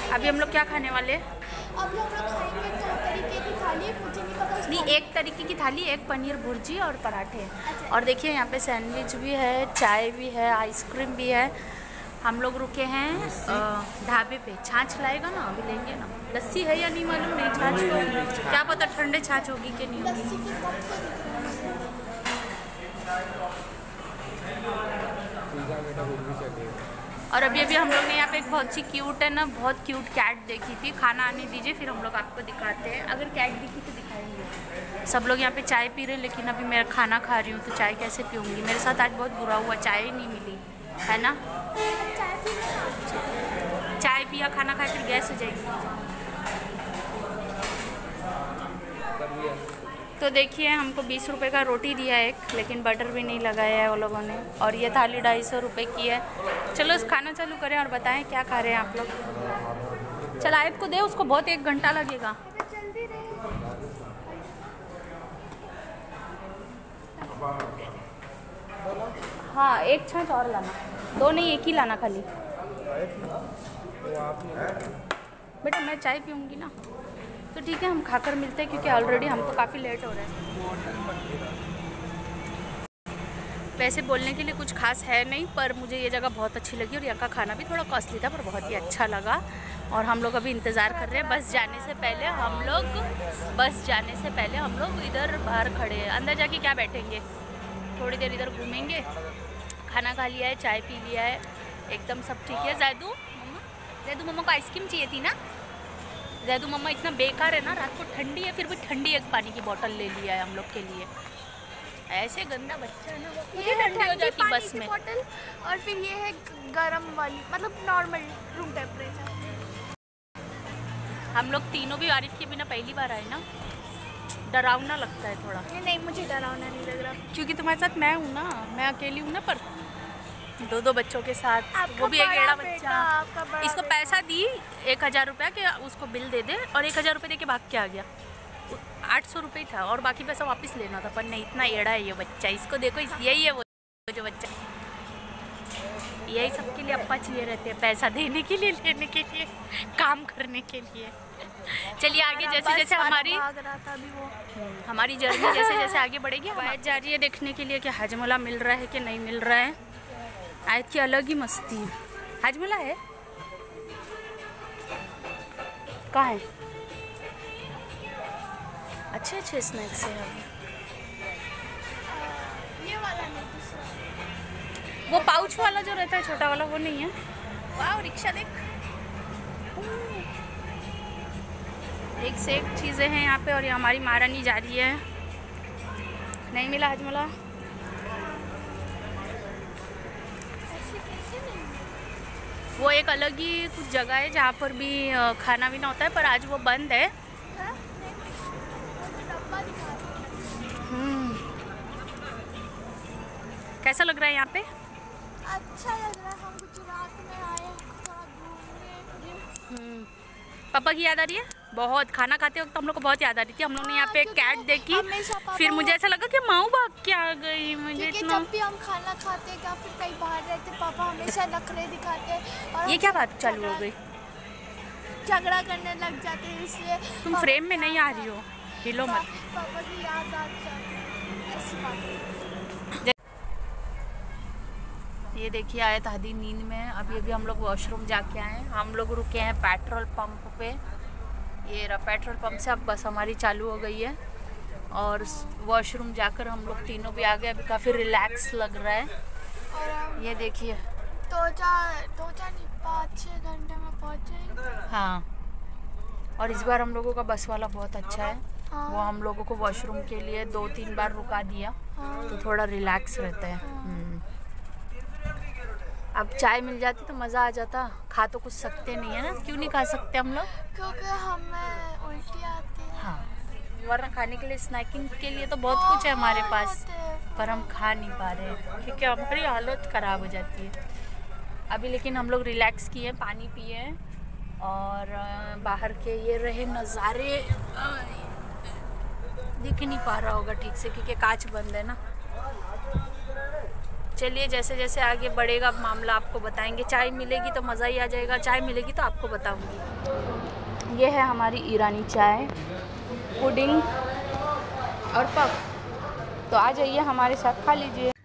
अभी हम लोग क्या खाने वाले हैं? अभी हम लोग खाएंगे 2 तरीके की थाली, मुझे नहीं पता। नहीं, एक तरीके की थाली, एक पनीर भुर्जी और पराठे। अच्छा। और देखिए यहाँ पे सैंडविच भी है, चाय भी है, आइसक्रीम भी है। हम लोग रुके हैं ढाबे पे। छाछ लाएगा ना, अभी लेंगे ना। लस्सी है या नहीं मालूम नहीं, छाछ तो क्या पता ठंडे छाछ होगी कि नहीं होगी। लस्सी की कप और अभी हम लोग ने यहाँ पे एक बहुत सी क्यूट है ना, बहुत क्यूट कैट देखी थी। खाना आने दीजिए फिर हम लोग आपको दिखाते हैं। अगर कैट दिखी तो दिखाएंगे। सब लोग यहाँ पे चाय पी रहे हैं, लेकिन अभी मैं खाना खा रही हूँ तो चाय कैसे पीऊँगी। मेरे साथ आज बहुत बुरा हुआ, चाय ही नहीं मिली है ना। चाय पिया, खाना खाए फिर गैस हो जाएगी। तो देखिए हमको 20 रुपये का रोटी दिया एक, लेकिन बटर भी नहीं लगाया है वो लोगों ने। और ये थाली 250 रुपये की है। चलो खाना चालू करें और बताएं क्या खा रहे हैं आप लोग। चल आयत को दे, उसको बहुत 1 घंटा लगेगा। हाँ, एक छाछ और लाना, 2 नहीं 1 ही लाना खाली। बेटा मैं चाय पीऊँगी ना, तो ठीक है हम खाकर मिलते हैं, क्योंकि ऑलरेडी हमको काफ़ी लेट हो रहा है। वैसे बोलने के लिए कुछ खास है नहीं, पर मुझे ये जगह बहुत अच्छी लगी और यहाँ का खाना भी थोड़ा कॉस्टली था, पर बहुत ही अच्छा लगा। और हम लोग अभी इंतज़ार कर रहे हैं बस जाने से पहले। हम लोग इधर बाहर खड़े हैं। अंदर जाके क्या बैठेंगे, थोड़ी देर इधर घूमेंगे। खाना खा लिया है, चाय पी लिया है, एकदम सब ठीक है। जैदू मम्मा को आइसक्रीम चाहिए थी ना। जैदू मम्मा इतना बेकार है ना, रात को ठंडी है फिर भी ठंडी एक पानी की बोतल ले लिया है हम लोग के लिए। ऐसे गंदा बच्चा है ना, वो ये ठंडी हो जाती पानी बस की में। बोतल, और फिर ये है गरम वाली, मतलब नॉर्मल रूम टेम्परेचर। हम लोग तीनों भी आरिफ के बिना पहली बार आए ना, डरावना लगता है थोड़ा। नहीं मुझे डरावना नहीं लग रहा, क्योंकि तुम्हारे साथ मैं हूँ ना, मैं अकेली हूँ ना, पर 2 बच्चों के साथ, वो भी एक एड़ा बच्चा। इसको पैसा दी 1000 रुपया के उसको बिल दे दे, और 1000 रुपये दे के भाग के आ गया। 800 रुपये था और बाकी पैसा वापस लेना था, पर नहीं, इतना एड़ा है ये बच्चा। इसको देखो, यही है वो जो बच्चा, यही सबके लिए अप्पा चाहिए रहते हैं, पैसा देने के लिए, लेने के लिए, काम करने के लिए। चलिए आगे जैसे जैसे हमारी जर्नी जैसे जैसे आगे बढ़ेगी, आवाज़ जा रही है देखने के लिए कि हाजमोला मिल रहा है कि नहीं मिल रहा है। आयत की अलग ही मस्ती है। हाजमोला है कहाँ है? अच्छे स्नैक्स है यहाँ। ये वाला नहीं, दूसरा वो पाउच वाला जो रहता है छोटा वाला, वो नहीं है। वाह, रिक्शा देख, एक से एक चीज़ें हैं यहाँ पे। और ये हमारी महारानी जा रही है। नहीं मिला हाजमोला। वो एक अलग ही कुछ जगह है जहाँ पर भी खाना पीना होता है, पर आज वो बंद है। कैसा लग रहा है यहाँ पे? अच्छा लग रहा है। हम गुजरात में आए हैं थोड़ा घूमने। पापा की याद आ रही है बहुत। खाना खाते वक्त हम लोग को बहुत याद आ रही थी। हम लोग ने यहाँ पे एक कैट देखी, फिर मुझे ऐसा लगा कि माऊ भाग के आ गई। मुझे इतना, जब भी हम खाना खाते या फिर कहीं बाहर रहते, पापा हमेशा नखरे दिखाते। और ये क्या बात चालू हो गई? झगड़ा करने लग जाते हैं, इसलिए तुम फ्रेम में नहीं आ रही हो, हिलो मत। पापा की याद आ जाती है, ऐसी बात। ये देखिए आए दादी नींद में। अभी हम लोग वॉशरूम जाके आए। हम लोग रुके हैं पेट्रोल पंप पे। ये रहा पेट्रोल पंप से अब बस हमारी चालू हो गई है, और वॉशरूम जाकर हम लोग तीनों भी आ गए। अभी काफ़ी रिलैक्स लग रहा है। और ये देखिए 5-6 घंटे में पहुँचे। हाँ, और इस बार हम लोगों का बस वाला बहुत अच्छा है। हाँ। वो हम लोगों को वॉशरूम के लिए 2-3 बार रुका दिया। हाँ। तो थोड़ा रिलैक्स रहता है। अब चाय मिल जाती तो मज़ा आ जाता। खा तो कुछ सकते नहीं है ना। क्यों नहीं खा सकते हम लोग? क्योंकि हमें उल्टी आती है। हाँ, वरना खाने के लिए, स्नैकिंग के लिए तो बहुत कुछ है हमारे पास, पर हम खा नहीं पा रहे हैं क्योंकि हमारी हालत ख़राब हो जाती है। अभी लेकिन हम लोग रिलैक्स किए, पानी पिए, और बाहर के ये रहे नज़ारे। दिख नहीं पा रहा होगा ठीक से क्योंकि कांच बंद है ना। चलिए जैसे जैसे आगे बढ़ेगा मामला आपको बताएंगे। चाय मिलेगी तो मज़ा ही आ जाएगा, चाय मिलेगी तो आपको बताऊंगी। ये है हमारी ईरानी चाय, पुडिंग और पफ। तो आ जाइए हमारे साथ, खा लीजिए।